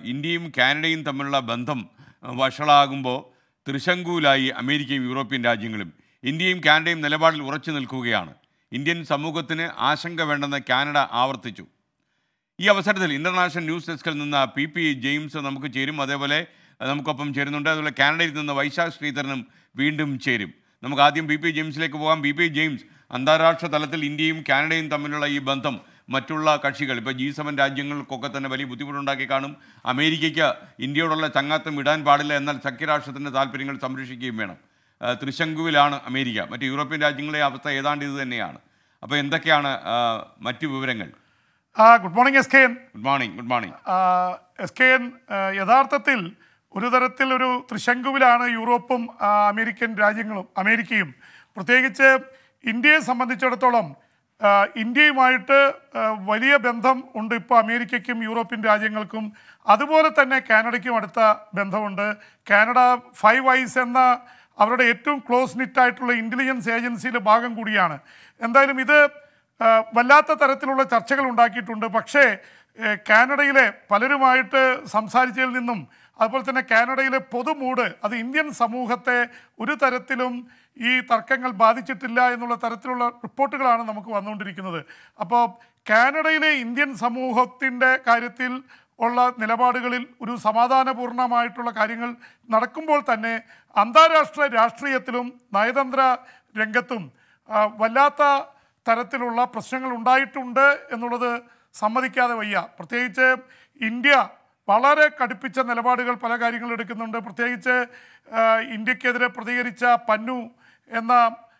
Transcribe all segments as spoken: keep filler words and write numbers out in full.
ഇന്ത്യയും കാനഡയും തമ്മിലുള്ള ബന്ധം വഷളാകുമ്പോൾ ത്രിശങ്കുവിലായി അമേരിക്കയും യൂറോപ്യൻ രാജ്യങ്ങളും. ഇന്ത്യയും കാനഡയും നിലപാടിൽ ഉറച്ചു നിൽക്കുകയാണ്. ഇന്ത്യൻ സമൂഹത്തിന് ആശങ്ക വേണ്ടെന്ന് കാനഡ ആവർത്തിച്ചു. ഈ അവസരത്തിൽ ഇന്റർനാഷണൽ ന്യൂസ് ഡെസ്കിൽ നിന്ന് പി പി ജെയിംസ് നമുക്ക് ചേരും. അതേപോലെ നമുക്കൊപ്പം ചേരുന്നുണ്ട്. അതുപോലെ കാനഡയിൽ നിന്ന് വൈശാഖ് ശ്രീധരനും വീണ്ടും ചേരും. നമുക്ക് ആദ്യം പി പി ജെയിംസിലേക്ക് പോകാം. പി പി ജെയിംസ്, അന്താരാഷ്ട്ര തലത്തിൽ ഇന്ത്യയും കാനഡയും തമ്മിലുള്ള ഈ ബന്ധം മറ്റുള്ള കക്ഷികൾ, ഇപ്പോൾ ജി സെവൻ രാജ്യങ്ങൾക്കൊക്കെ തന്നെ വലിയ ബുദ്ധിമുട്ടുണ്ടാക്കി കാണും. അമേരിക്കയ്ക്ക് ഇന്ത്യയോടുള്ള ചങ്ങാത്തം വിടാൻ പാടില്ല, എന്നാൽ സഖ്യരാഷ്ട്രത്തിൻ്റെ താല്പര്യങ്ങൾ സംരക്ഷിക്കുകയും വേണം. ത്രിശങ്കുവിലാണ് അമേരിക്ക. മറ്റ് യൂറോപ്യൻ രാജ്യങ്ങളുടെ അവസ്ഥ ഏതാണ്ട് ഇത് തന്നെയാണ്. അപ്പോൾ എന്തൊക്കെയാണ് മറ്റു വിവരങ്ങൾ? Good morning S K N. Good morning. Good morning S K N. യഥാർത്ഥത്തിൽ ഒരു തരത്തിൽ ഒരു ത്രിശങ്കുവിലാണ് യൂറോപ്പും അമേരിക്കൻ രാജ്യങ്ങളും അമേരിക്കയും. പ്രത്യേകിച്ച് ഇന്ത്യയെ സംബന്ധിച്ചിടത്തോളം ഇന്ത്യയുമായിട്ട് വലിയ ബന്ധം ഉണ്ട് ഇപ്പോൾ അമേരിക്കയ്ക്കും യൂറോപ്യൻ രാജ്യങ്ങൾക്കും. അതുപോലെ തന്നെ കാനഡയ്ക്കും അടുത്ത ബന്ധമുണ്ട്. കാനഡ ഫൈവ് ഐസ് എന്ന അവരുടെ ഏറ്റവും ക്ലോസ് നിറ്റായിട്ടുള്ള ഇൻ്റലിജൻസ് ഏജൻസിയിലെ ഭാഗം കൂടിയാണ്. എന്തായാലും ഇത് വല്ലാത്ത തരത്തിലുള്ള ചർച്ചകൾ ഉണ്ടാക്കിയിട്ടുണ്ട്. പക്ഷേ കാനഡയിലെ പലരുമായിട്ട് സംസാരിച്ചതിൽ നിന്നും അതുപോലെ തന്നെ കാനഡയിലെ പൊതുമൂഡ് അത് ഇന്ത്യൻ സമൂഹത്തെ ഒരു തരത്തിലും ഈ തർക്കങ്ങൾ ബാധിച്ചിട്ടില്ല എന്നുള്ള തരത്തിലുള്ള റിപ്പോർട്ടുകളാണ് നമുക്ക് വന്നുകൊണ്ടിരിക്കുന്നത്. അപ്പോൾ കാനഡയിലെ ഇന്ത്യൻ സമൂഹത്തിൻ്റെ കാര്യത്തിൽ ഉള്ള നിലപാടുകളിൽ ഒരു സമാധാനപൂർണമായിട്ടുള്ള കാര്യങ്ങൾ നടക്കുമ്പോൾ തന്നെ അന്താരാഷ്ട്ര രാഷ്ട്രീയത്തിലും നയതന്ത്ര രംഗത്തും വല്ലാത്ത തരത്തിലുള്ള പ്രശ്നങ്ങൾ ഉണ്ടായിട്ടുണ്ട് എന്നുള്ളത് സമ്മതിക്കാതെ വയ്യ. പ്രത്യേകിച്ച് ഇന്ത്യ വളരെ കടുപ്പിച്ച നിലപാടുകൾ പല കാര്യങ്ങളും എടുക്കുന്നുണ്ട്. പ്രത്യേകിച്ച് ഇന്ത്യക്കെതിരെ പ്രതികരിച്ച പന്നു എന്ന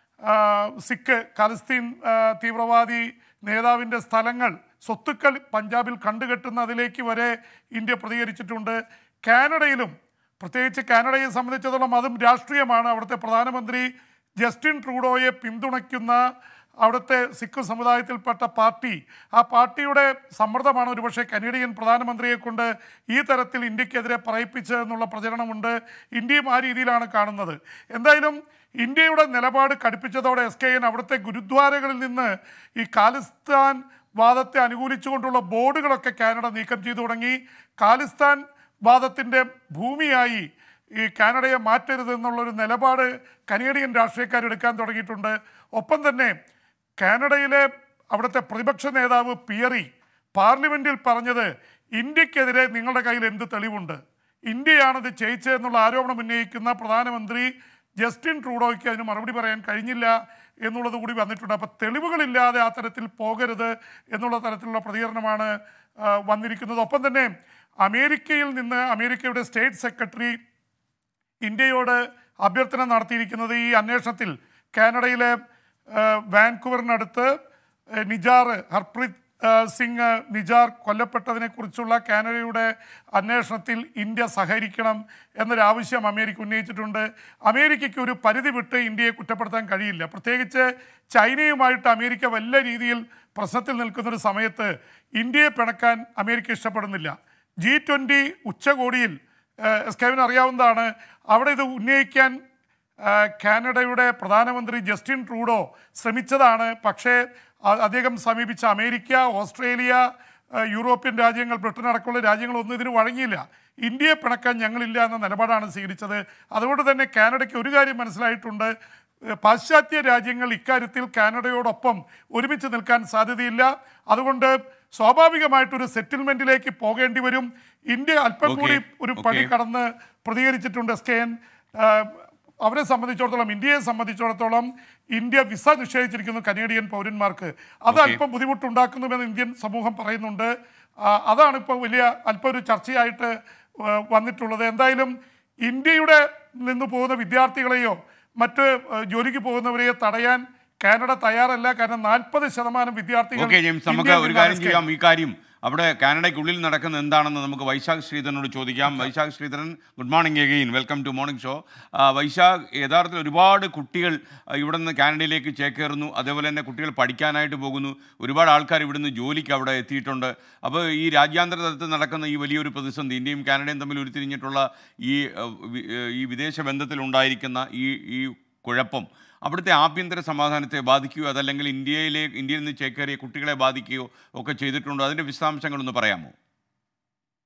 സിഖ് ഖലിസ്തീൻ തീവ്രവാദി നേതാവിൻ്റെ സ്ഥലങ്ങൾ, സ്വത്തുക്കൾ പഞ്ചാബിൽ കണ്ടുകെട്ടുന്നതിലേക്ക് വരെ ഇന്ത്യ പ്രതികരിച്ചിട്ടുണ്ട്. കാനഡയിലും പ്രത്യേകിച്ച് കാനഡയെ സംബന്ധിച്ചിടത്തോളം അതും രാഷ്ട്രീയമാണ്. അവിടുത്തെ പ്രധാനമന്ത്രി ജസ്റ്റിൻ ട്രൂഡോയെ പിന്തുണയ്ക്കുന്ന അവിടുത്തെ സിഖ് സമുദായത്തിൽപ്പെട്ട പാർട്ടി, ആ പാർട്ടിയുടെ സമ്മർദ്ദമാണ് ഒരുപക്ഷെ കനേഡിയൻ പ്രധാനമന്ത്രിയെ കൊണ്ട് ഈ തരത്തിൽ ഇന്ത്യക്കെതിരെ പറയിപ്പിച്ചതെന്നുള്ള പ്രചരണമുണ്ട്. ഇന്ത്യയും ആ രീതിയിലാണ് കാണുന്നത്. എന്തായാലും ഇന്ത്യയുടെ നിലപാട് കടുപ്പിച്ചതോടെ എസ് കെ എൻ അവിടുത്തെ ഗുരുദ്വാരകളിൽ നിന്ന് ഈ ഖാലിസ്ഥാൻ വാദത്തെ അനുകൂലിച്ചുകൊണ്ടുള്ള ബോർഡുകളൊക്കെ കാനഡ നീക്കം ചെയ്തു തുടങ്ങി. ഖാലിസ്ഥാൻ വാദത്തിൻ്റെ ഭൂമിയായി ഈ കാനഡയെ മാറ്റരുത് എന്നുള്ളൊരു നിലപാട് കനേഡിയൻ രാഷ്ട്രീയക്കാരെടുക്കാൻ തുടങ്ങിയിട്ടുണ്ട്. ഒപ്പം തന്നെ കാനഡയിലെ അവിടുത്തെ പ്രതിപക്ഷ നേതാവ് പിയറി പാർലമെൻറ്റിൽ പറഞ്ഞത് ഇന്ത്യക്കെതിരെ നിങ്ങളുടെ കയ്യിൽ എന്ത് തെളിവുണ്ട്, ഇന്ത്യയാണത് ചെയ്യിച്ചതെന്നുള്ള ആരോപണം ഉന്നയിക്കുന്ന പ്രധാനമന്ത്രി ജസ്റ്റിൻ ട്രൂഡോയ്ക്ക് അതിന് മറുപടി പറയാൻ കഴിഞ്ഞില്ല എന്നുള്ളത് കൂടി വന്നിട്ടുണ്ട്. അപ്പോൾ തെളിവുകളില്ലാതെ ആ തരത്തിൽ പോകരുത് എന്നുള്ള തരത്തിലുള്ള പ്രതികരണമാണ് വന്നിരിക്കുന്നത്. ഒപ്പം തന്നെ അമേരിക്കയിൽ നിന്ന് അമേരിക്കയുടെ സ്റ്റേറ്റ് സെക്രട്ടറി ഇന്ത്യയോട് അഭ്യർത്ഥന നടത്തിയിരിക്കുന്നത് ഈ അന്വേഷണത്തിൽ കാനഡയിലെ വാൻകൂവറിനടുത്ത് നിജാർ ഹർപ്രീത് സിംഗ് നിജാർ കൊല്ലപ്പെട്ടതിനെക്കുറിച്ചുള്ള കാനഡയുടെ അന്വേഷണത്തിൽ ഇന്ത്യ സഹകരിക്കണം എന്നൊരാവശ്യം അമേരിക്ക ഉന്നയിച്ചിട്ടുണ്ട്. അമേരിക്കയ്ക്ക് ഒരു പരിധി വിട്ട് ഇന്ത്യയെ കുറ്റപ്പെടുത്താൻ കഴിയില്ല. പ്രത്യേകിച്ച് ചൈനയുമായിട്ട് അമേരിക്ക വലിയ രീതിയിൽ പ്രശ്നത്തിൽ നിൽക്കുന്നൊരു സമയത്ത് ഇന്ത്യയെ പിണക്കാൻ അമേരിക്ക ഇഷ്ടപ്പെടുന്നില്ല. ജി ട്വൻ്റി ഉച്ചകോടിയിൽ എസ് കെവിന് അറിയാവുന്നതാണ്, അവിടെ ഇത് ഉന്നയിക്കാൻ കാനഡയുടെ പ്രധാനമന്ത്രി ജസ്റ്റിൻ ട്രൂഡോ ശ്രമിച്ചതാണ്. പക്ഷേ അദ്ദേഹം സമീപിച്ച അമേരിക്ക, ഓസ്ട്രേലിയ, യൂറോപ്യൻ രാജ്യങ്ങൾ, ബ്രിട്ടൻ അടക്കമുള്ള രാജ്യങ്ങളൊന്നും ഇതിന് വഴങ്ങിയില്ല. ഇന്ത്യയെ പിണക്കാൻ ഞങ്ങളില്ല എന്ന നിലപാടാണ് സ്വീകരിച്ചത്. അതുകൊണ്ട് തന്നെ കാനഡയ്ക്ക് ഒരു കാര്യം മനസ്സിലായിട്ടുണ്ട്, പാശ്ചാത്യ രാജ്യങ്ങൾ ഇക്കാര്യത്തിൽ കാനഡയോടൊപ്പം ഒരുമിച്ച് നിൽക്കാൻ സാധ്യതയില്ല. അതുകൊണ്ട് സ്വാഭാവികമായിട്ടൊരു സെറ്റിൽമെൻറ്റിലേക്ക് പോകേണ്ടി വരും. ഇന്ത്യ അല്പം കൂടി ഒരു പടി കടന്ന് പ്രതികരിച്ചിട്ടുണ്ട് എസ് കെ എൻ. അവരെ സംബന്ധിച്ചിടത്തോളം, ഇന്ത്യയെ സംബന്ധിച്ചിടത്തോളം ഇന്ത്യ വിസ നിഷേധിച്ചിരിക്കുന്നു കനേഡിയൻ പൗരന്മാർക്ക്. അത് അല്പം ബുദ്ധിമുട്ടുണ്ടാക്കുന്നുവെന്ന് ഇന്ത്യൻ സമൂഹം പറയുന്നുണ്ട്. അതാണ് ഇപ്പോൾ വലിയ അല്പം ഒരു ചർച്ചയായിട്ട് വന്നിട്ടുള്ളത്. എന്തായാലും ഇന്ത്യയുടെ നിന്ന് പോകുന്ന വിദ്യാർത്ഥികളെയോ മറ്റ് ജോലിക്ക് പോകുന്നവരെയോ തടയാൻ കാനഡ തയ്യാറല്ല. കാരണം നാൽപ്പത് ശതമാനം വിദ്യാർത്ഥികൾ. നമുക്ക് ഒരു കാര്യം ചെയ്യാം, ഈ കാര്യം അവിടെ കാനഡയ്ക്കുള്ളിൽ നടക്കുന്ന എന്താണെന്ന് നമുക്ക് വൈശാഖ് ശ്രീധരനോട് ചോദിക്കാം. Vaishakh Sreedharan, good morning again, welcome to morning show. Vaishakh, യഥാർത്ഥത്തിൽ ഒരുപാട് കുട്ടികൾ ഇവിടെ നിന്ന് കാനഡയിലേക്ക് ചേക്കേറുന്നു, അതേപോലെ തന്നെ കുട്ടികൾ പഠിക്കാനായിട്ട് പോകുന്നു, ഒരുപാട് ആൾക്കാർ ഇവിടുന്ന് ജോലിക്ക് അവിടെ എത്തിയിട്ടുണ്ട്. അപ്പോൾ ഈ രാജ്യാന്തര തലത്തിൽ നടക്കുന്ന ഈ വലിയൊരു പ്രതിസന്ധി, ഇന്ത്യയും കാനഡയും തമ്മിൽ ഉരുത്തിരിഞ്ഞിട്ടുള്ള ഈ ഈ വിദേശ ബന്ധത്തിലുണ്ടായിരിക്കുന്ന ഈ ഈ കുഴപ്പം അവിടുത്തെ ആഭ്യന്തര സമാധാനത്തെ ബാധിക്കുകയോ അതല്ലെങ്കിൽ ഇന്ത്യയിലെ ഇന്ത്യയിൽ നിന്ന് ചേക്കേറിയ കുട്ടികളെ ബാധിക്കുകയോ ഒക്കെ ചെയ്തിട്ടുണ്ടോ? അതിൻ്റെ വിശദാംശങ്ങളൊന്ന് പറയാമോ?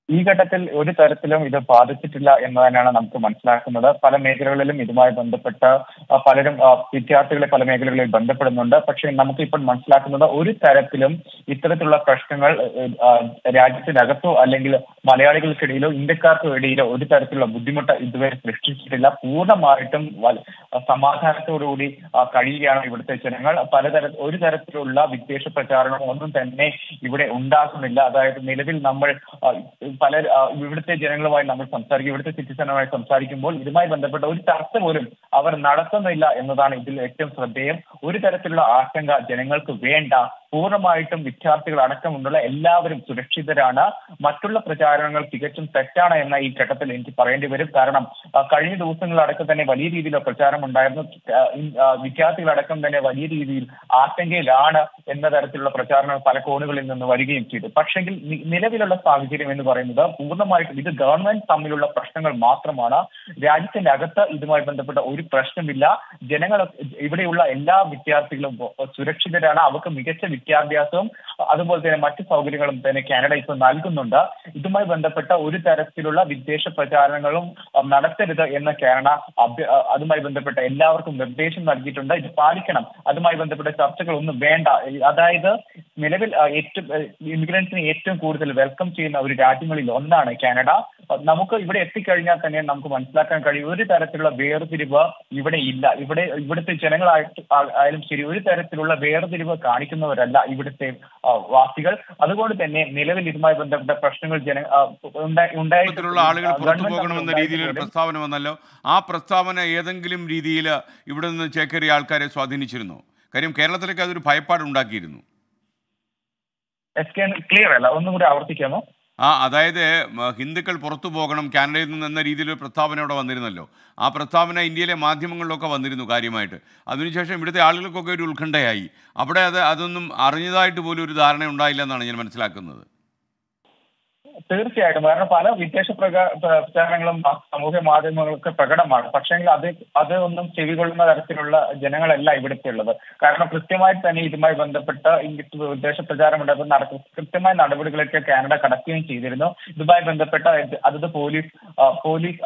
ഈ ഘട്ടത്തിൽ ഒരു തരത്തിലും ഇത് ബാധിച്ചിട്ടില്ല എന്ന് തന്നെയാണ് നമുക്ക് മനസ്സിലാക്കുന്നത്. പല മേഖലകളിലും ഇതുമായി ബന്ധപ്പെട്ട് പലരും വിദ്യാർത്ഥികളെ പല മേഖലകളിൽ ബന്ധപ്പെടുന്നുണ്ട്. പക്ഷേ നമുക്ക് ഇപ്പോൾ മനസ്സിലാക്കുന്നത് ഒരു തരത്തിലും ഇത്തരത്തിലുള്ള പ്രശ്നങ്ങൾ രാജ്യത്തിനകത്തോ അല്ലെങ്കിൽ മലയാളികൾക്കിടയിലോ ഇന്ത്യക്കാർക്കോ ഇടയിലോ ഒരു തരത്തിലുള്ള ബുദ്ധിമുട്ട് ഇതുവരെ സൃഷ്ടിച്ചിട്ടില്ല. പൂർണ്ണമായിട്ടും സമാധാനത്തോടുകൂടി കഴിയുകയാണ് ഇവിടുത്തെ ജനങ്ങൾ. പലതര ഒരു തരത്തിലുള്ള വിദ്വേഷ പ്രചാരണം ഒന്നും തന്നെ ഇവിടെ ഉണ്ടാകുന്നില്ല. അതായത് നിലവിൽ നമ്മൾ പല ഇവിടുത്തെ ജനങ്ങളുമായി നമ്മൾ സംസാരിക്കും, ഇവിടുത്തെ സിറ്റിസണുമായി സംസാരിക്കുമ്പോൾ ഇതുമായി ബന്ധപ്പെട്ട ഒരു ചർച്ച പോലും അവർ നടത്തുന്നില്ല എന്നതാണ് ഇതിൽ ഏറ്റവും ശ്രദ്ധേയം. ഒരു തരത്തിലുള്ള ആശങ്ക ജനങ്ങൾക്ക് വേണ്ട. പൂർണ്ണമായിട്ടും വിദ്യാർത്ഥികൾ അടക്കമുള്ള എല്ലാവരും സുരക്ഷിതരാണ്. മറ്റുള്ള പ്രചാരണങ്ങൾ തികച്ചും തെറ്റാണ് എന്ന ഈ ഘട്ടത്തിൽ എനിക്ക് പറയേണ്ടി വരും. കാരണം കഴിഞ്ഞ ദിവസങ്ങളടക്കം തന്നെ വലിയ രീതിയിലുള്ള പ്രചാരണം ഉണ്ടായിരുന്നു. വിദ്യാർത്ഥികളടക്കം തന്നെ വലിയ രീതിയിൽ ആശങ്കയിലാണ് എന്ന തരത്തിലുള്ള പ്രചാരണങ്ങൾ പല കോണുകളിൽ നിന്ന് വരികയും ചെയ്തു. പക്ഷെങ്കിൽ നിലവിലുള്ള സാഹചര്യം എന്ന് പറയുന്നത് പൂർണ്ണമായിട്ടും ഇത് ഗവൺമെന്റ് തമ്മിലുള്ള പ്രശ്നങ്ങൾ മാത്രമാണ്. രാജ്യത്തിന്റെ അകത്ത് ഇതുമായി ബന്ധപ്പെട്ട ഒരു പ്രശ്നമില്ല. ജനങ്ങൾ ഇവിടെയുള്ള എല്ലാ വിദ്യാർത്ഥികളും സുരക്ഷിതരാണ്. അവർക്ക് മികച്ച വിദ്യാഭ്യാസവും അതുപോലെ തന്നെ മറ്റു സൗകര്യങ്ങളും തന്നെ കാനഡ ഇപ്പോൾ നൽകുന്നുണ്ട്. ഇതുമായി ബന്ധപ്പെട്ട ഒരു തരത്തിലുള്ള വിദ്വേഷ പ്രചാരണങ്ങളും നടത്തരുത് എന്ന് കാനഡ അതുമായി ബന്ധപ്പെട്ട എല്ലാവർക്കും നിർദ്ദേശം നൽകിയിട്ടുണ്ട്. ഇത് പാലിക്കണം. അതുമായി ബന്ധപ്പെട്ട ചർച്ചകളൊന്നും വേണ്ട. അതായത് നിലവിൽ ഏറ്റവും ഇമിഗ്രൻസിനെ ഏറ്റവും കൂടുതൽ വെൽക്കം ചെയ്യുന്ന ഒരു രാജ്യങ്ങളിൽ ഒന്നാണ് കാനഡ. നമുക്ക് ഇവിടെ എത്തിക്കഴിഞ്ഞാൽ തന്നെ നമുക്ക് മനസ്സിലാക്കാൻ കഴിയും ഒരു തരത്തിലുള്ള വേർതിരിവ് ഇവിടെ ഇല്ല. ഇവിടെ ഇവിടുത്തെ ജനങ്ങളായിട്ട് ആയാലും ശരി ഒരു തരത്തിലുള്ള വേർതിരിവ് കാണിക്കുന്നവരല്ല ഇവിടുത്തെ വാസികൾ. അതുകൊണ്ട് തന്നെ നിലവിൽ ഇതുമായി ബന്ധപ്പെട്ട പ്രശ്നങ്ങൾ ജന ഉണ്ടായിട്ടുള്ള ആളുകൾ പുറത്തു പോകണമെന്ന രീതിയിൽ ഒരു പ്രസ്താവന വന്നല്ലോ. ആ പ്രസ്താവന ഏതെങ്കിലും രീതിയിൽ ഇവിടെ നിന്ന് ചേക്കേറിയ ആൾക്കാരെ സ്വാധീനിച്ചിരുന്നു? കാര്യം കേരളത്തിലേക്ക് അതൊരു ഭയപ്പാട് ഉണ്ടാക്കിയിരുന്നു. ക്ലിയർ അല്ല, ഒന്നും കൂടി ആവർത്തിക്കാമോ? ആ അതായത് ഹിന്ദുക്കൾ പുറത്തു പോകണം കാനഡയിൽ നിന്ന് എന്ന രീതിയിലൊരു പ്രസ്താവന അവിടെ വന്നിരുന്നല്ലോ. ആ പ്രസ്താവന ഇന്ത്യയിലെ മാധ്യമങ്ങളിലൊക്കെ വന്നിരുന്നു കാര്യമായിട്ട്. അതിനുശേഷം ഇവിടുത്തെ ആളുകൾക്കൊക്കെ ഒരു ഉത്കണ്ഠയായി. അവിടെ അത് അതൊന്നും അറിഞ്ഞതായിട്ട് പോലും ഒരു ധാരണ ഉണ്ടായില്ല എന്നാണ് ഞാൻ മനസ്സിലാക്കുന്നത്. തീർച്ചയായിട്ടും. കാരണം പല വിദ്വേഷ പ്രചാരണങ്ങളും സാമൂഹ്യ മാധ്യമങ്ങളൊക്കെ പ്രകടമാണ്. പക്ഷേങ്കിൽ അത് അത് ഒന്നും ചെവികൊള്ളുന്ന തരത്തിലുള്ള ജനങ്ങളല്ല ഇവിടുത്തെ ഉള്ളത്. കാരണം കൃത്യമായിട്ട് തന്നെ ഇതുമായി ബന്ധപ്പെട്ട വിദ്വേഷ പ്രചാരം ഉണ്ടാകുന്ന നടക്കും കൃത്യമായ നടപടികളൊക്കെ കാനഡ കടക്കുകയും ചെയ്തിരുന്നു. ഇതുമായി ബന്ധപ്പെട്ട അതത് പോലീസ് പോലീസ്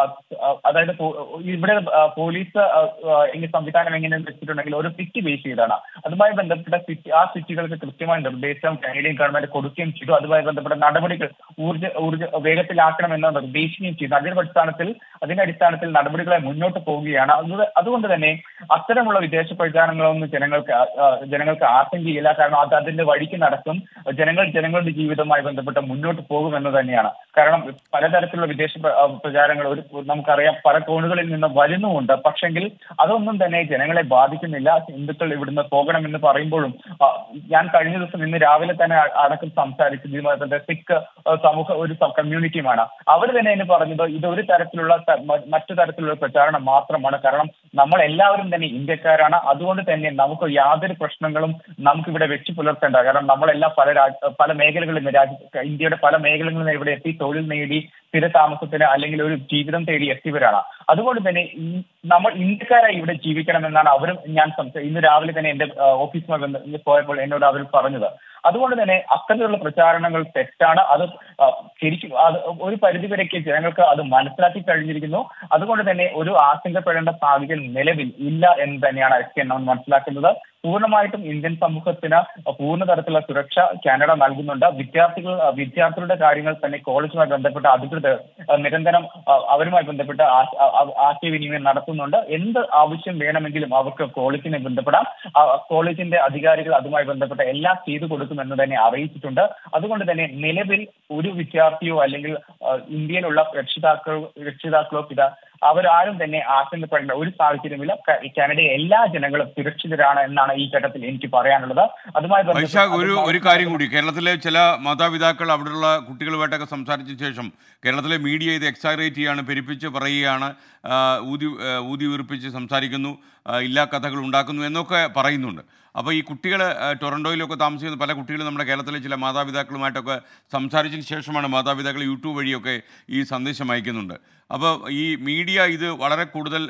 അതായത് ഇവിടെ പോലീസ് സംവിധാനം എങ്ങനെ വെച്ചിട്ടുണ്ടെങ്കിൽ ഒരു സിറ്റി ബേസ് ചെയ്താണ്. അതുമായി ബന്ധപ്പെട്ട സിറ്റി ആ സിറ്റികൾക്ക് കൃത്യമായ നിർദ്ദേശം കാനഡിയൻ ഗവൺമെന്റ് കൊടുക്കുകയും ചെയ്തു. അതുമായി ബന്ധപ്പെട്ട നടപടികൾ ഊർജ ഊർജ വേഗത്തിലാക്കണമെന്ന് നിർദ്ദേശിക്കുകയും ചെയ്തു. അതിന്റെ അടിസ്ഥാനത്തിൽ അതിന്റെ അടിസ്ഥാനത്തിൽ നടപടികളെ മുന്നോട്ട് പോവുകയാണ്. അത് അതുകൊണ്ട് തന്നെ അത്തരമുള്ള വിദേശ പ്രചാരണങ്ങളൊന്നും ജനങ്ങൾക്ക് ജനങ്ങൾക്ക് ആശങ്കയില്ല. കാരണം അത് അതിന്റെ വഴിക്ക് നടക്കും. ജനങ്ങൾ ജനങ്ങളുടെ ജീവിതവുമായി ബന്ധപ്പെട്ട് മുന്നോട്ട് പോകുമെന്ന് തന്നെയാണ്. കാരണം പലതരത്തിലുള്ള വിദേശ പ്രചാരങ്ങൾ ഒരു നമുക്കറിയാം പല കോണുകളിൽ നിന്ന് വരുന്നുമുണ്ട്. പക്ഷെങ്കിൽ അതൊന്നും തന്നെ ജനങ്ങളെ ബാധിക്കുന്നില്ല. ഹിന്ദുക്കൾ ഇവിടുന്ന് പോകണമെന്ന് പറയുമ്പോഴും ഞാൻ കഴിഞ്ഞ ദിവസം ഇന്ന് രാവിലെ തന്നെ അടക്കം സംസാരിച്ചു ഇതുമായി ബന്ധപ്പെട്ട സിഖ് സമൂഹ ഒരു കമ്മ്യൂണിറ്റിയുമാണ്. അവർ തന്നെ എന്ന് പറഞ്ഞത് ഇത് ഒരു തരത്തിലുള്ള മറ്റു തരത്തിലുള്ള പ്രചാരണം മാത്രമാണ്. കാരണം നമ്മൾ എല്ലാവരും തന്നെ ഇന്ത്യക്കാരാണ്. അതുകൊണ്ട് തന്നെ നമുക്ക് യാതൊരു പ്രശ്നങ്ങളും നമുക്കിവിടെ വെച്ച് പുലർത്തേണ്ട. കാരണം നമ്മളെല്ലാം പല രാജ്യ പല മേഖലകളിൽ നിന്ന് രാജ്യ ഇന്ത്യയുടെ പല മേഖലകളിൽ നിന്ന് ഇവിടെ എത്തി തൊഴിൽ നേടി സ്ഥിര താമസത്തിന് അല്ലെങ്കിൽ ഒരു ജീവിതം തേടി എത്തിയവരാണ്. അതുകൊണ്ട് തന്നെ നമ്മൾ ഇന്ത്യക്കാരായി ഇവിടെ ജീവിക്കണമെന്നാണ് അവരും ഞാൻ സംസാരിച്ചത്. ഇന്ന് രാവിലെ തന്നെ എന്റെ ഓഫീസുമായി പോയപ്പോൾ എന്നോട് അവർ പറഞ്ഞത്. അതുകൊണ്ട് തന്നെ അത്തരത്തിലുള്ള പ്രചാരണങ്ങൾ തെറ്റാണ്. അത് ശരിക്കും അത് ഒരു പരിധിവരെയൊക്കെ ജനങ്ങൾക്ക് അത് മനസ്സിലാക്കി കഴിഞ്ഞിരിക്കുന്നു. അതുകൊണ്ട് തന്നെ ഒരു ആശങ്കപ്പെടേണ്ട സാഹചര്യം നിലവിൽ ഇല്ല എന്ന് തന്നെയാണ് എസ് കെ നമ്മൾ മനസ്സിലാക്കുന്നത്. പൂർണ്ണമായിട്ടും ഇന്ത്യൻ സമൂഹത്തിന് പൂർണ്ണ തരത്തിലുള്ള സുരക്ഷ കാനഡ നൽകുന്നുണ്ട്. വിദ്യാർത്ഥികൾ വിദ്യാർത്ഥികളുടെ കാര്യങ്ങൾ തന്നെ കോളേജുമായി ബന്ധപ്പെട്ട അധികൃതർ നിരന്തരം അവരുമായി ബന്ധപ്പെട്ട് ആശയവിനിമയം നടത്തുന്നുണ്ട്. എന്ത് ആവശ്യം വേണമെങ്കിലും അവർക്ക് കോളേജിനെ ബന്ധപ്പെടാം. കോളേജിന്റെ അധികാരികൾ അതുമായി ബന്ധപ്പെട്ട എല്ലാം ചെയ്തു കൊടുക്കുമെന്ന് തന്നെ അറിയിച്ചിട്ടുണ്ട്. അതുകൊണ്ട് തന്നെ നിലവിൽ ഒരു വിദ്യാർത്ഥിയോ അല്ലെങ്കിൽ ഇന്ത്യയിലുള്ള രക്ഷിതാക്കളോ രക്ഷിതാക്കളോ പിതാ അവരാരും തന്നെ ആശങ്കപ്പെടേണ്ട ഒരു സാഹചര്യമില്ല. കാനഡയിലെ എല്ലാ ജനങ്ങളും സുരക്ഷിതരാണ് എന്നാണ് ഈ ഘട്ടത്തിൽ എനിക്ക് പറയാനുള്ളത്. അതുമായി ഒരു ഒരു കാര്യം കൂടി, കേരളത്തിലെ ചില മാതാപിതാക്കൾ അവിടെയുള്ള കുട്ടികളുമായിട്ടൊക്കെ സംസാരിച്ച ശേഷം കേരളത്തിലെ മീഡിയ ഇത് എക്സാഗ്രേറ്റ് ചെയ്യാണ്, പെരുപ്പിച്ച് പറയുകയാണ്, ഊതി ഊതി വീർപ്പിച്ച് സംസാരിക്കുന്നു, ഇല്ലാ കഥകൾ ഉണ്ടാക്കുന്നു എന്നൊക്കെ പറയുന്നുണ്ട്. അപ്പോൾ ഈ കുട്ടികൾ ടൊറൻറ്റോയിലൊക്കെ താമസിക്കുന്ന പല കുട്ടികളും നമ്മുടെ കേരളത്തിലെ ചില മാതാപിതാക്കളുമായിട്ടൊക്കെ സംസാരിച്ചതിന് ശേഷമാണ് മാതാപിതാക്കൾ യൂട്യൂബ് വഴിയൊക്കെ ഈ സന്ദേശം അയക്കുന്നുണ്ട്. അപ്പോൾ ഈ മീഡിയ ഇത് വളരെ കൂടുതൽ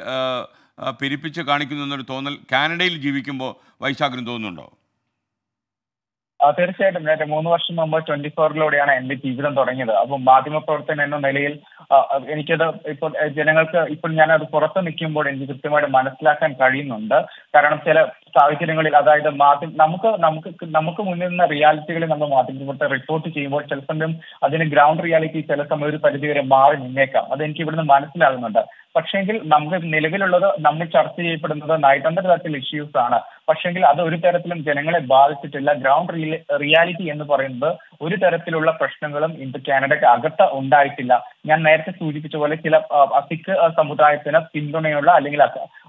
പെരുപ്പിച്ച് കാണിക്കുന്നു എന്നൊരു തോന്നൽ കാനഡയിൽ ജീവിക്കുമ്പോൾ വൈശാഖിന് തോന്നുന്നുണ്ടോ? തീർച്ചയായിട്ടും ഞാൻ മൂന്ന് വർഷം മുമ്പ് ട്വന്റി ഫോറിലൂടെയാണ് എന്റെ ജീവിതം തുടങ്ങിയത്. അപ്പോൾ മാധ്യമപ്രവർത്തകൻ എന്ന നിലയിൽ എനിക്കത് ഇപ്പോൾ ജനങ്ങൾക്ക് ഇപ്പോൾ ഞാൻ അത് പുറത്ത് നിൽക്കുമ്പോൾ എനിക്ക് കൃത്യമായിട്ട് മനസ്സിലാക്കാൻ കഴിയുന്നുണ്ട്. കാരണം ചില സാഹചര്യങ്ങളിൽ അതായത് മാധ്യമ നമുക്ക് നമുക്ക് നമുക്ക് മുന്നിൽ നിന്ന റിയാലിറ്റികളിൽ നമ്മൾ മാധ്യമപ്രവർത്തകർ റിപ്പോർട്ട് ചെയ്യുമ്പോൾ ചില സമയം അതിന് ഗ്രൗണ്ട് റിയാലിറ്റി ചില സമയം ഒരു പരിധിവരെ മാറി നിന്നേക്കാം. അതെനിക്ക് ഇവിടുന്ന് മനസ്സിലാകുന്നുണ്ട്. പക്ഷേങ്കിൽ നമുക്ക് നിലവിലുള്ളത് നമ്മൾ ചർച്ച ചെയ്യപ്പെടുന്നത് നയതന്ത്ര തലത്തിൽ ഇഷ്യൂസ് ആണ്. പക്ഷെങ്കിൽ അത് ഒരു തരത്തിലും ജനങ്ങളെ ബാധിച്ചിട്ടില്ല. ഗ്രൗണ്ട് റിയാലിറ്റി എന്ന് പറയുന്നത് ഒരു തരത്തിലുള്ള പ്രശ്നങ്ങളും ഇന്ന് കാനഡയ്ക്ക് അകത്ത് ഉണ്ടായിട്ടില്ല. ഞാൻ നേരത്തെ സൂചിപ്പിച്ച പോലെ ചില സിഖ് സമുദായത്തിന് പിന്തുണയുള്ള അല്ലെങ്കിൽ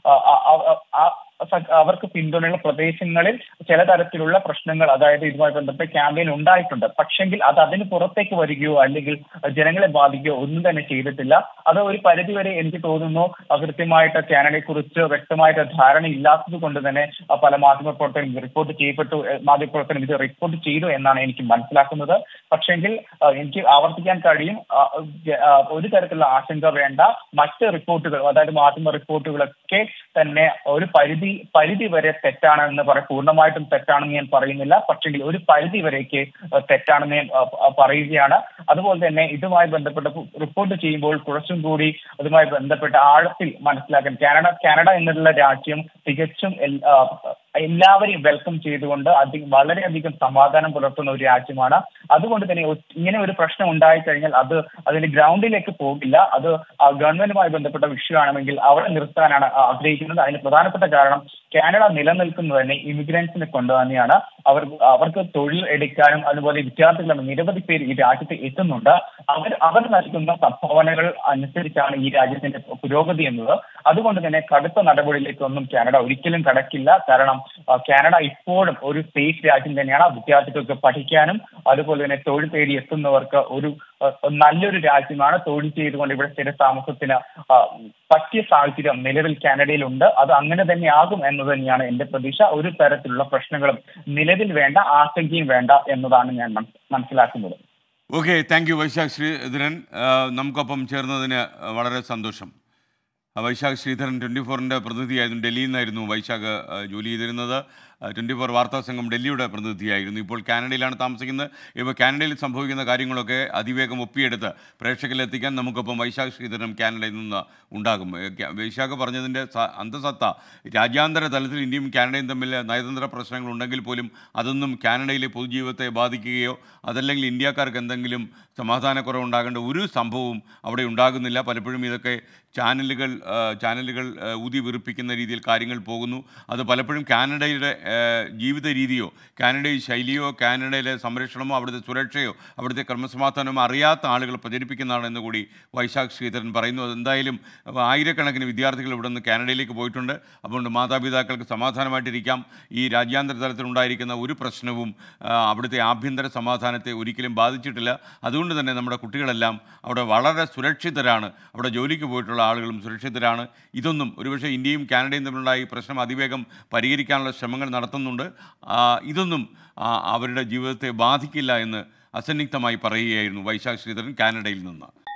അവർക്ക് പിന്തുണയുള്ള പ്രദേശങ്ങളിൽ ചില തരത്തിലുള്ള പ്രശ്നങ്ങൾ അതായത് ഇതുമായി ബന്ധപ്പെട്ട് ക്യാമ്പയിൻ ഉണ്ടായിട്ടുണ്ട്. പക്ഷെങ്കിൽ അത് അതിന് പുറത്തേക്ക് വരികയോ അല്ലെങ്കിൽ ജനങ്ങളെ ബാധിക്കുകയോ ഒന്നും തന്നെ ചെയ്തിട്ടില്ല. അത് ഒരു പരിധിവരെ എനിക്ക് തോന്നുന്നു കൃത്യമായിട്ട് കാനഡയെ കുറിച്ച് വ്യക്തമായിട്ട് ധാരണ ഇല്ലാത്തത് കൊണ്ട് തന്നെ പല മാധ്യമപ്രവർത്തകരും റിപ്പോർട്ട് ചെയ്യപ്പെട്ടു മാധ്യമപ്രവർത്തകരും ഇത് റിപ്പോർട്ട് ചെയ്തു എന്നാണ് എനിക്ക് മനസ്സിലാക്കുന്നത്. പക്ഷെങ്കിൽ എനിക്ക് ആവർത്തിക്കാൻ കഴിയും, ഒരു തരത്തിലുള്ള ആശങ്ക വേണ്ട. മറ്റ് റിപ്പോർട്ടുകൾ അതായത് മാധ്യമ റിപ്പോർട്ടുകളൊക്കെ തന്നെ ഒരു പരിധി പരിധി വരെ തെറ്റാണെന്ന് പറയും. പൂർണ്ണമായിട്ടും തെറ്റാണെന്ന് ഞാൻ പറയുന്നില്ല, പക്ഷെങ്കിൽ ഒരു പരിധി വരേക്ക് തെറ്റാണെന്ന് ഞാൻ പറയുകയാണ്. അതുപോലെ തന്നെ ഇതുമായി ബന്ധപ്പെട്ട് റിപ്പോർട്ട് ചെയ്യുമ്പോൾ കുറച്ചും കൂടി അതുമായി ബന്ധപ്പെട്ട ആഴത്തിൽ മനസ്സിലാക്കാൻ കാനഡ കാനഡ എന്നുള്ള രാജ്യം തികച്ചും എല്ലാവരെയും വെൽക്കം ചെയ്തുകൊണ്ട് അധികം വളരെയധികം സമാധാനം പുലർത്തുന്ന ഒരു രാജ്യമാണ്. അതുകൊണ്ട് തന്നെ ഇങ്ങനെ ഒരു പ്രശ്നം ഉണ്ടായിക്കഴിഞ്ഞാൽ അത് അതിന്റെ ഗ്രൗണ്ടിലേക്ക് പോകില്ല. അത് ഗവൺമെന്റുമായി ബന്ധപ്പെട്ട വിഷയമാണെങ്കിൽ അവിടെ നിർത്താനാണ് ആഗ്രഹിക്കുന്നത്. അതിന് പ്രധാനപ്പെട്ട കാരണം കാനഡ നിലനിൽക്കുന്നത് തന്നെ ഇമിഗ്രൻസിനെ കൊണ്ട് തന്നെയാണ്. അവർ അവർക്ക് തൊഴിൽ എടുക്കാനും അതുപോലെ വിദ്യാർത്ഥികളും നിരവധി പേര് ഈ രാജ്യത്ത് എത്തുന്നുണ്ട്. അവർ അവർ നൽകുന്ന സംഭാവനകൾ അനുസരിച്ചാണ് ഈ രാജ്യത്തിന്റെ പുരോഗതി എന്നത്. അതുകൊണ്ട് തന്നെ കടുത്ത നടപടിയിലേക്കൊന്നും കാനഡ ഒരിക്കലും കടക്കില്ല. കാരണം കാനഡ ഇപ്പോഴും ഒരു സേഫ് രാജ്യം തന്നെയാണ്. വിദ്യാർത്ഥികൾക്ക് പഠിക്കാനും അതുപോലെ തന്നെ തൊഴിൽ തേടി എത്തുന്നവർക്ക് ഒരു നല്ലൊരു രാജ്യമാണ്. തൊഴിൽ ചെയ്തുകൊണ്ട് ഇവിടെ സ്ഥിര താമസത്തിന് പറ്റിയ സാഹചര്യം നിലവിൽ കാനഡയിലുണ്ട്. അത് അങ്ങനെ തന്നെ ആകും എന്ന് തന്നെയാണ് എന്റെ പ്രതീക്ഷ. ഒരു തരത്തിലുള്ള പ്രശ്നങ്ങളും നിലവിൽ വേണ്ട, ആശങ്കയും വേണ്ട എന്നതാണ് ഞാൻ മനസ്സിലാക്കുന്നത്. Okay, thank you Vaishakh Sreedharan. നമുക്കൊപ്പം ചേർന്നതിന് വളരെ സന്തോഷം. വൈശാഖ് ശ്രീധരൻ ട്വൻറ്റി ഫോറിൻ്റെ പ്രതിനിധിയായിരുന്നു. ഡൽഹിയിൽ നിന്നായിരുന്നു വൈശാഖ് ജോലി ചെയ്തിരുന്നത്. ട്വൻറ്റി ഫോർ വാർത്താ സംഘം ഡൽഹിയുടെ പ്രതിനിധിയായിരുന്നു. ഇപ്പോൾ കാനഡയിലാണ് താമസിക്കുന്നത്. ഇപ്പോൾ കാനഡയിൽ സംഭവിക്കുന്ന കാര്യങ്ങളൊക്കെ അതിവേഗം ഒപ്പിയെടുത്ത് പ്രേക്ഷകരിലെത്തിക്കാൻ നമുക്കൊപ്പം വൈശാഖ് ശ്രീധരൻ കാനഡയിൽ നിന്ന് ഉണ്ടാകും. വൈശാഖ് പറഞ്ഞതിൻ്റെ അന്തസത്ത രാജ്യാന്തര തലത്തിൽ ഇന്ത്യയും കാനഡയും തമ്മിൽ നയതന്ത്ര പ്രശ്നങ്ങളുണ്ടെങ്കിൽ പോലും അതൊന്നും കാനഡയിലെ പൊതുജീവിതത്തെ ബാധിക്കുകയോ അതല്ലെങ്കിൽ ഇന്ത്യക്കാർക്ക് എന്തെങ്കിലും സമാധാനക്കുറവുണ്ടാകേണ്ട ഒരു സംഭവവും അവിടെ ഉണ്ടാകുന്നില്ല. പലപ്പോഴും ഇതൊക്കെ ചാനലുകൾ ചാനലുകൾ ഊതി വീർപ്പിക്കുന്ന രീതിയിൽ കാര്യങ്ങൾ പോകുന്നു. അത് പലപ്പോഴും കാനഡയുടെ ജീവിത രീതിയോ കാനഡയിൽ ശൈലിയോ കാനഡയിലെ സംരക്ഷണമോ അവിടുത്തെ സുരക്ഷയോ അവിടുത്തെ ക്രമസമാധാനമോ അറിയാത്ത ആളുകൾ പ്രചരിപ്പിക്കുന്നതാണെന്ന് കൂടി വൈശാഖ് ശ്രീധരൻ പറയുന്നു. അതെന്തായാലും ആയിരക്കണക്കിന് വിദ്യാർത്ഥികൾ ഇവിടെ നിന്ന് കാനഡയിലേക്ക് പോയിട്ടുണ്ട്. അതുകൊണ്ട് മാതാപിതാക്കൾക്ക് സമാധാനമായിട്ടിരിക്കാം. ഈ രാജ്യാന്തര തലത്തിലുണ്ടായിരിക്കുന്ന ഒരു പ്രശ്നവും അവിടുത്തെ ആഭ്യന്തര സമാധാനത്തെ ഒരിക്കലും ബാധിച്ചിട്ടില്ല. അതുകൊണ്ട് തന്നെ നമ്മുടെ കുട്ടികളെല്ലാം അവിടെ വളരെ സുരക്ഷിതരാണ്. അവിടെ ജോലിക്ക് പോയിട്ടുള്ള ആളുകളും സുരക്ഷിതരാണ്. ഇതൊന്നും ഒരുപക്ഷെ ഇന്ത്യയും കാനഡയും തമ്മിലുള്ള ഈ പ്രശ്നം അതിവേഗം പരിഹരിക്കാനുള്ള ശ്രമങ്ങൾ നടത്തുന്നുണ്ട്. ഇതൊന്നും അവരുടെ ജീവിതത്തെ ബാധിക്കില്ല എന്ന് അസന്നിഗ്ധമായി പറയുകയായിരുന്നു വൈശാഖ് ശ്രീധരൻ കാനഡയിൽ നിന്ന്.